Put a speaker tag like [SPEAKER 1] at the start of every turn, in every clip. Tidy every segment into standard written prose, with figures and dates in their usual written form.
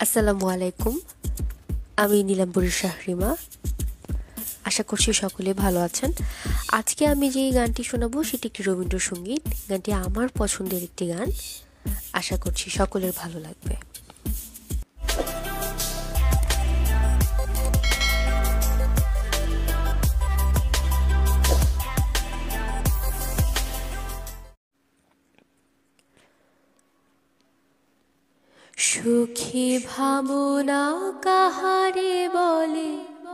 [SPEAKER 1] আসসালামু আলাইকুম। আমি নীলাম্বরী শাহরিমা। আশা করছি সকলে ভালো আছেন। আজকে আমি যে গানটি শোনাবো সেটি একটি রবীন্দ্রসঙ্গীত। গানটি আমার পছন্দের একটি গান। আশা করছি সকলের ভালো লাগবে। সুখী ভাবনা কাহারে বলে,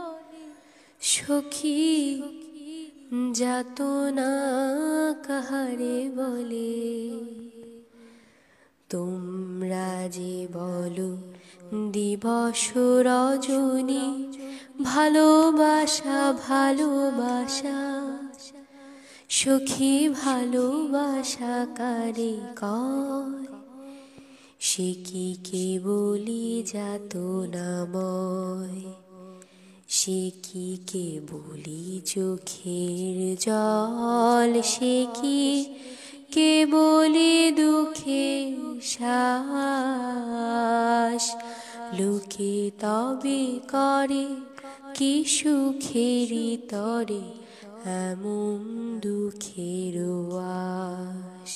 [SPEAKER 1] সখী যাতনা কাহারে বলে। তোমরা যে বলো দিবস রজনী, ভালোবাসা ভালোবাসা, সখী ভালোবাসা কারে কয়? সে কি কেবলি যাতনাময়, সে কি কেবলি চোখের জল, সে কি কেবলি দুঃখের শ্বাস। লোকে তবে করে কি সুখেরই তরে এমন দুঃখের আশ।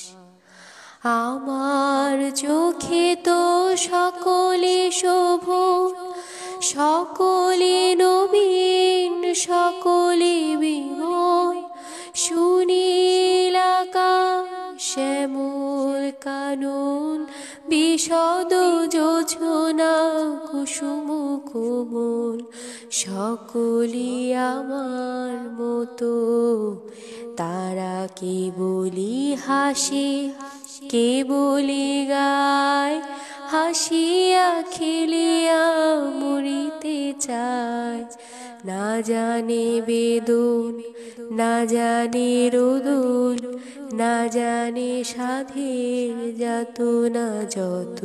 [SPEAKER 1] আমার চোখে তো সকলে শোভন, সকলে নবীন, সকলে বিমল। সুনীল আকাশ, শ্যামল কানন, বিশদ যোছনা, কুসুম কোমল। সকলে আমার মতো, তারা কেবলি হাসে, কেবলি গায়, হাসিয়া খেলিয়া মরিতে চায়। না জানে বেদন, না জানে রোদন, না জানে সাধের যাতনা যত।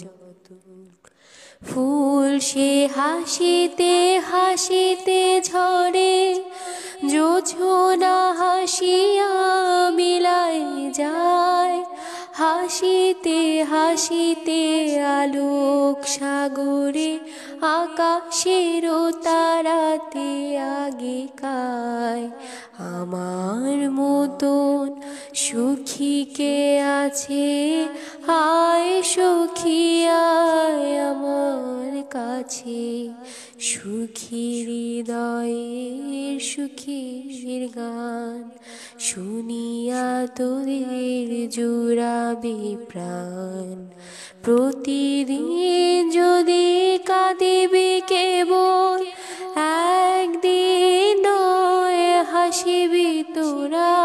[SPEAKER 1] ফুল সে হাসিতে হাসিতে ঝরে, জোছনা হাসিয়া মিলাই যায়। হাসিতে হাসিতে আলোক সাগরে, আকাশের তারাতে আগে কায়। আমার মতন সুখী কে আছে, আয় সখী আয় আমার কাছে। সুখী হৃদয়ের সুখের গান শুনিয়া তোদের জুড়াবে প্রাণ। প্রতিদিন যদি কাঁদিবি কেবল, একদিন নয় হাসিবি তোরা।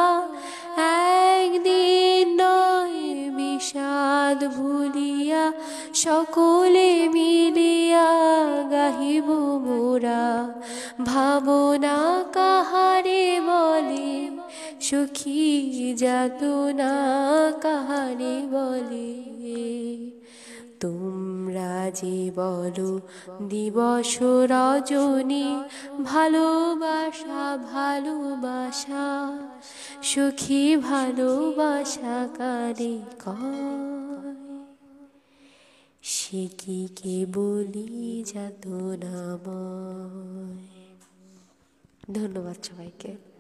[SPEAKER 1] একদিন নয় বিষাদ ভুলিয়া, সকলে মিলিয়া গাহিব মোরা। ভাবনা কাহারে বলে, সখী যাতনা কাহারে বলে। তোমরা যে বলো দিবস রজনী, ভালোবাসা ভালোবাসা, সখী ভালোবাসা কারে কয়? সে কি কেবলি যাতনাময়। ধন্যবাদ সবাইকে।